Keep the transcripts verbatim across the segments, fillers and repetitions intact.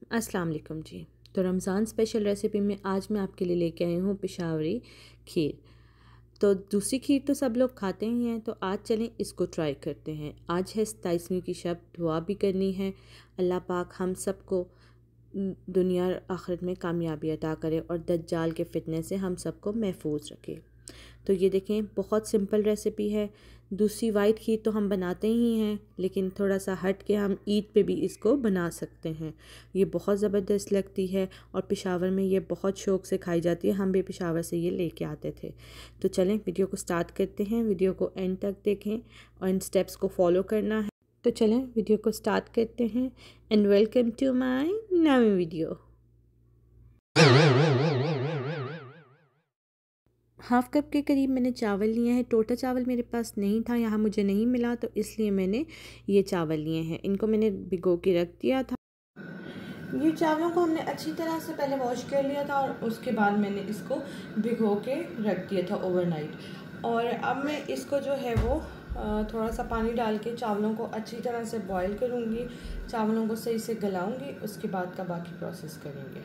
अस्सलाम वालेकुम जी। तो रमज़ान स्पेशल रेसिपी में आज मैं आपके लिए लेके आई हूँ पेशावरी खीर। तो दूसरी खीर तो सब लोग खाते ही हैं, तो आज चलें इसको ट्राई करते हैं। आज है सताईसवीं की शब, दुआ भी करनी है। अल्लाह पाक हम सबको दुनिया आखिरत में कामयाबी अता करे और दज्जाल के फितने से हम सबको महफूज रखे। तो ये देखें, बहुत सिंपल रेसिपी है। दूसरी वाइट खीर तो हम बनाते ही हैं, लेकिन थोड़ा सा हट के हम ईद पे भी इसको बना सकते हैं। ये बहुत ज़बरदस्त लगती है और पेशावर में ये बहुत शौक़ से खाई जाती है। हम भी पेशावर से ये लेके आते थे। तो चलें वीडियो को स्टार्ट करते हैं। वीडियो को एंड तक देखें और इन स्टेप्स को फॉलो करना है। तो चलें वीडियो को स्टार्ट करते हैं। एंड वेलकम टू माई नई वीडियो। हाफ़ कप के करीब मैंने चावल लिए हैं। टोटा चावल मेरे पास नहीं था, यहाँ मुझे नहीं मिला, तो इसलिए मैंने ये चावल लिए हैं। इनको मैंने भिगो के रख दिया था। ये चावलों को हमने अच्छी तरह से पहले वॉश कर लिया था और उसके बाद मैंने इसको भिगो के रख दिया था ओवरनाइट। और अब मैं इसको जो है वो थोड़ा सा पानी डाल के चावलों को अच्छी तरह से बॉईल करूँगी, चावलों को सही से गलाऊँगी, उसके बाद का बाकी प्रोसेस करेंगे।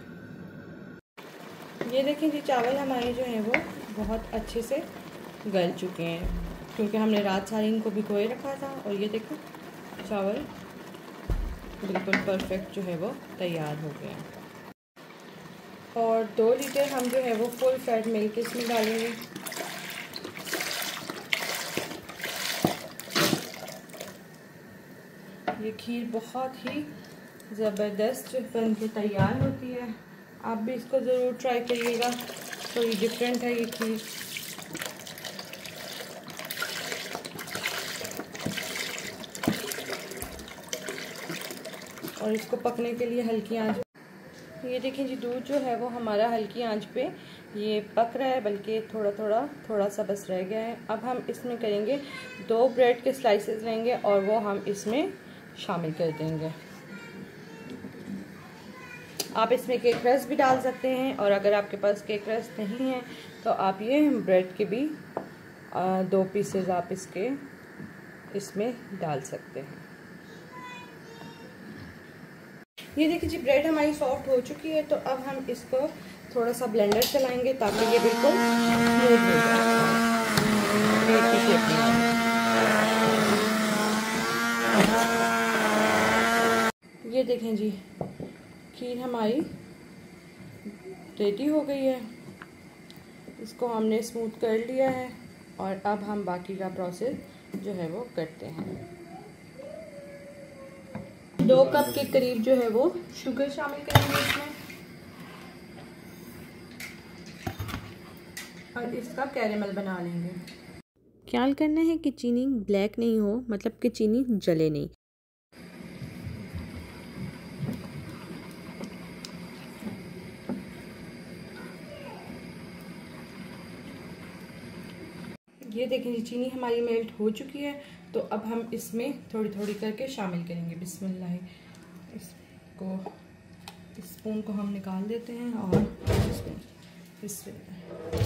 ये देखें जी, चावल हमारे जो हैं वो बहुत अच्छे से गल चुके हैं, क्योंकि हमने रात सारी इनको भिगोए रखा था। और ये देखो चावल बिल्कुल परफेक्ट जो है वो तैयार हो गए हैं। और दो लीटर हम जो है वो फुल फैट मिल्क इसमें डालेंगे। ये खीर बहुत ही ज़बरदस्त बन के तैयार होती है। आप भी इसको ज़रूर ट्राई करिएगा। तो ये डिफरेंट है ये खीर। और इसको पकने के लिए हल्की आंच। ये देखें जी, दूध जो है वो हमारा हल्की आंच पे ये पक रहा है, बल्कि थोड़ा थोड़ा थोड़ा सा बस रह गया है। अब हम इसमें करेंगे, दो ब्रेड के स्लाइसेस लेंगे और वो हम इसमें शामिल कर देंगे। आप इसमें केक रस भी डाल सकते हैं, और अगर आपके पास केक रस नहीं है तो आप ये ब्रेड के भी आ, दो पीसेस आप इसके इसमें डाल सकते हैं। ये देखिए जी, ब्रेड हमारी सॉफ्ट हो चुकी है। तो अब हम इसको थोड़ा सा ब्लेंडर चलाएंगे ताकि ये बिल्कुल स्मूथ हो जाए, ब्रेड की शेप में। ये देखें जी, खीर हमारी रेडी हो गई है। इसको हमने स्मूथ कर लिया है और अब हम बाकी का प्रोसेस जो है वो करते हैं। दो कप के करीब जो है वो शुगर शामिल करेंगे इसमें, और इसका कैरेमल बना लेंगे। ख्याल करना है कि चीनी ब्लैक नहीं हो, मतलब कि चीनी जले नहीं। ये देखें जी, चीनी हमारी मेल्ट हो चुकी है। तो अब हम इसमें थोड़ी थोड़ी करके शामिल करेंगे। बिस्मिल्लाह। इसको इस स्पून को हम निकाल देते हैं और इसमें बिस्मिल्लाह।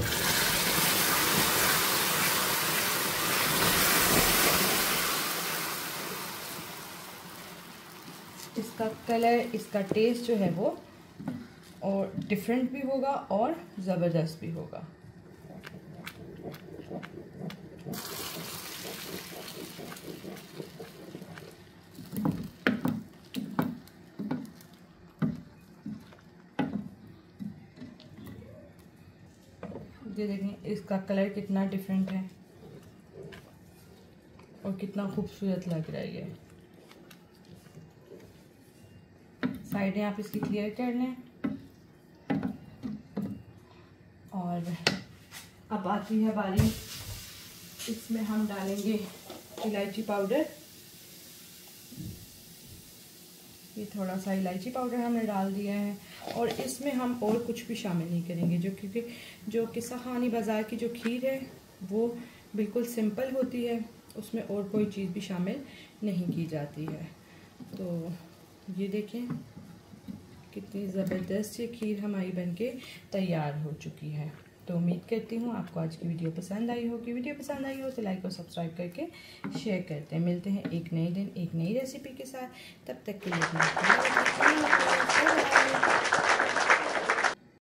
इसका कलर, इसका टेस्ट जो है वो और डिफरेंट भी होगा और ज़बरदस्त भी होगा। ये देखें इसका कलर कितना डिफरेंट है और कितना खूबसूरत लग रहा है ये। साइडें आप इसकी क्लियर कर लें। और अब आती है बारी, इसमें हम डालेंगे इलायची पाउडर। ये थोड़ा सा इलायची पाउडर हमने डाल दिया है, और इसमें हम और कुछ भी शामिल नहीं करेंगे, जो क्योंकि जो कि सहानी बाज़ार की जो खीर है वो बिल्कुल सिंपल होती है, उसमें और कोई चीज़ भी शामिल नहीं की जाती है। तो ये देखें कितनी ज़बरदस्त ये खीर हमारी बनके तैयार हो चुकी है। तो उम्मीद करती हूँ आपको आज की वीडियो पसंद आई होगी। वीडियो पसंद आई हो तो लाइक और सब्सक्राइब करके शेयर करते हैं। मिलते हैं एक नए दिन एक नई रेसिपी के साथ। तब तक के लिए